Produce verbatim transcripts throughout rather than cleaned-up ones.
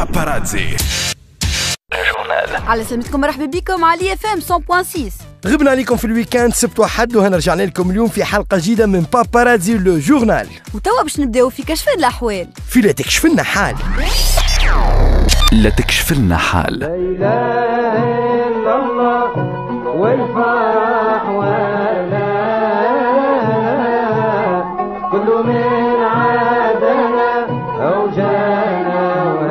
باباراتزي جورنال. على سلامتكم، مرحبا بكم على اف ام مية فاصلة ستة. غبنا عليكم في الويكاند سبت وحد، وهنا رجعنا لكم اليوم في حلقة جديدة من باباراتزي لو جورنال. وتوا باش نبداو في كشف الأحوال. في لا تكشف لنا حال. لا تكشف لنا حال. لا إله إلا الله والفرح ولا كل من عادنا أو جانا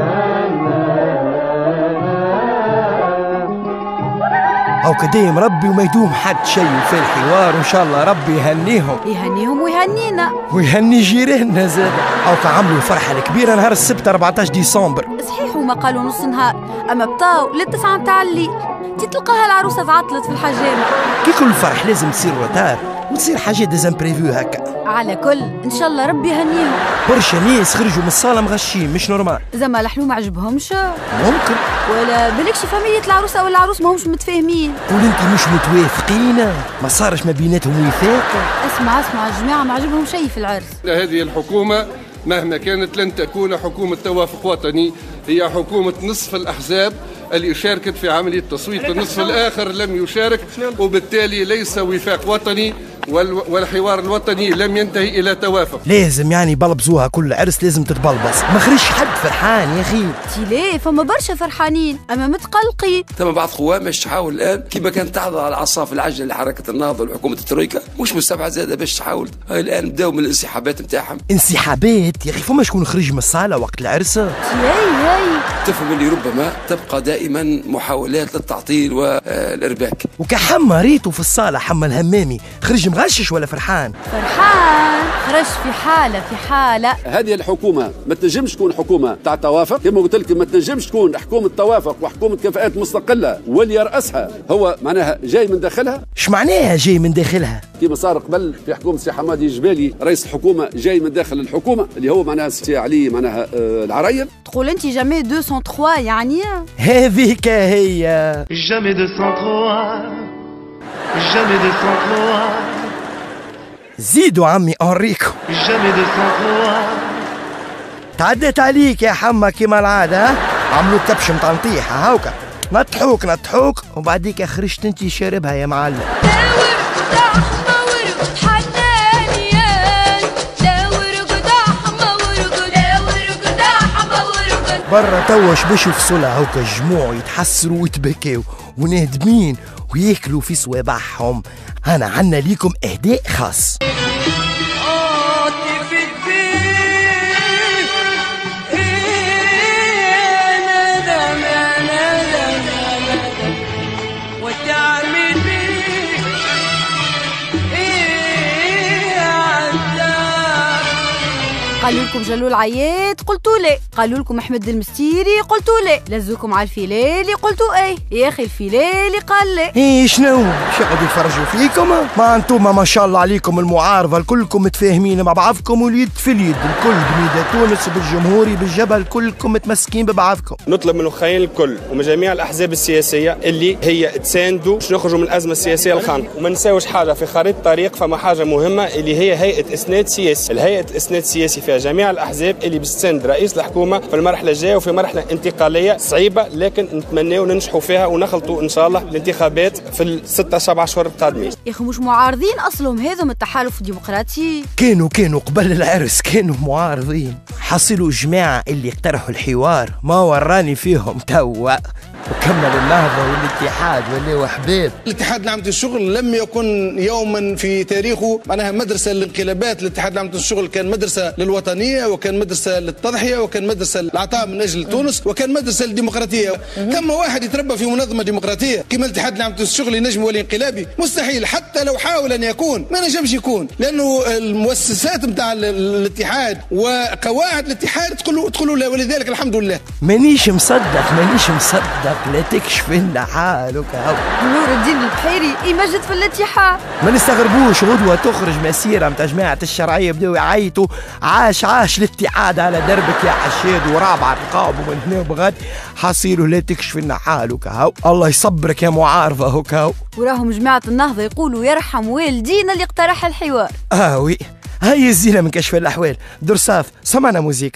أو كدايم ربي وما يدوم حد شيء في الحوار، وإن شاء الله ربي يهنيهم يهنيهم ويهنينا ويهني جيراننا زاد. أو كعملوا الفرحة الكبيرة نهار السبت أربعة عشر ديسمبر. صحيح هما قالوا نص نهار، أما بطاو للتسعة متاع الليل. تي تلقاها العروسة تعطلت في الحجامة. كي كل فرح لازم تصير روتار وتصير حاجات ديزامبريفيو هكا. على كل إن شاء الله ربي يهنيهم. برشا ناس خرجوا من الصالة مغشين، مش نورمال. زعما الحلو ما عجبهمش ممكن، ولا بالكش فاميلية العروسة والعروس ما همش متفاهمين. قول انت مش متوافقين، ما صارش ما بيناتهم وفاق. اسمع اسمع الجماعة ما عجبهم شيء في العرس. هذه الحكومة مهما كانت لن تكون حكومة توافق وطني، هي حكومة نصف الأحزاب اللي شاركت في عملية تصويت، النصف الآخر لم يشارك، وبالتالي ليس وفاق وطني والحوار الوطني لم ينتهي إلى توافق. لازم يعني بلبزوها، كل عرس لازم تتبلبص، ما خرجش حد فرحان يا أخي. تي ليه فما برشا فرحانين أما متقلقين. ثم بعض قوام باش تحاول الآن كما كانت تحضر على العصاف العجل لحركة النهضة وحكومة الترويكا، مش مستبعد زادة باش تحاول هاي الآن بداوا من الانسحابات نتاعهم. انسحابات يا أخي؟ فما شكون خرج من الصالة وقت العرس؟ تي هاي هاي تفهم اللي ربما تبقى دائما محاولات للتعطيل والإرباك. وكحمى ريتو في الصالة حمى الهمامي خرج مغشش ولا فرحان؟ فرحان، خرج في حالة في حالة. هذه الحكومة ما تنجمش تكون حكومة تاع توافق، كما قلت لك ما تنجمش تكون حكومة توافق وحكومة كفاءات مستقلة، واللي يرأسها هو معناها جاي من داخلها. ايش معناها جاي من داخلها؟ كما صار قبل في حكومة سي حمادي الجبالي، رئيس الحكومة جاي من داخل الحكومة اللي هو معناها سي علي معناها آه العراير. تقول انت جامي مئتين وثلاثة يعني؟ هذيك هي جامي مئتين وثلاثة جامي مئتين وثلاثة زيدوا عمي اوريكم. جامي مئتين وثلاثة تعديت عليك يا حما كيما العادة، عملوا كبش متاع نطيحة هاوكا، نطحوك نطحوك وبعديك خرجت انتي شاربها يا معلم. برا توا شبشو في صلع هوكا جموع يتحسروا ويتبكيو ونهدمين وياكلوا في صوابعهم. أنا عنا ليكم إهداء خاص. قالوا لكم جلو العياد قلتوا لا، قالوا لكم احمد المستيري قلتوا لا، لزوكم على الفيلالي قلتوا ايه. يا اخي الفيلالي قال لا. ايه شنو؟ شو يقعدوا يتفرجوا فيكم؟ ما انتم ما شاء الله عليكم المعارضه الكلكم متفاهمين مع بعضكم، واليد في اليد، الكل بميدان تونس بالجمهوري بالجبل كلكم متمسكين ببعضكم. نطلب من الاخوين الكل ومن جميع الاحزاب السياسيه اللي هي تساندوا باش نخرجوا من الازمه السياسيه الخانقه، وما نساوش حاجه في خريطه الطريق. فما حاجه مهمه اللي هي هيئه اسناد سياسي، الهيئه اسناد سياسي فيها جميع الاحزاب اللي بتساند رئيس الحكومه في المرحله الجايه وفي مرحله انتقاليه صعيبه، لكن نتمناو ننجحوا فيها ونخلطوا ان شاء الله الانتخابات في الستة سبعة اشهر القادمين. يا اخي مش معارضين اصلهم هذم التحالف الديمقراطي؟ كانوا كانوا قبل العرس كانوا معارضين، حصلوا جماعه اللي اقترحوا الحوار ما وراني فيهم توا، وكمل النهضة والاتحاد واللي حبيب. الاتحاد العام للشغل لم يكن يوما في تاريخه معناها مدرسة للانقلابات. الاتحاد العام للشغل كان مدرسة للوطنية، وكان مدرسة للتضحية، وكان مدرسة للعطاء من أجل تونس، وكان مدرسة للديمقراطية. كما واحد يتربى في منظمة ديمقراطية كما الاتحاد العام للشغل ينجم يولي انقلابي؟ مستحيل. حتى لو حاول أن يكون ما نجمش يكون، لأنه المؤسسات نتاع الاتحاد وقواعد الاتحاد تقولوا تقولوا لا، ولذلك الحمد لله. مانيش مصدق مانيش مصدق لا تكشف لنا حالك. نور الدين البحيري يمجد في الاتحاد. ما نستغربوش غدوة تخرج مسيرة متاع جماعة الشرعية بداو يعيطوا عاش عاش الاتحاد على دربك يا حشاد، ورابعة رقاب ومن هنا وبغد حصيلوا لا تكشف لنا حالك. هاو الله يصبرك يا معارضة هوك هاو. وراهم جماعة النهضة يقولوا يرحم والدينا اللي اقترح الحوار. اه وي هاي الزينة من كشف الأحوال. درساف سمعنا موزيك.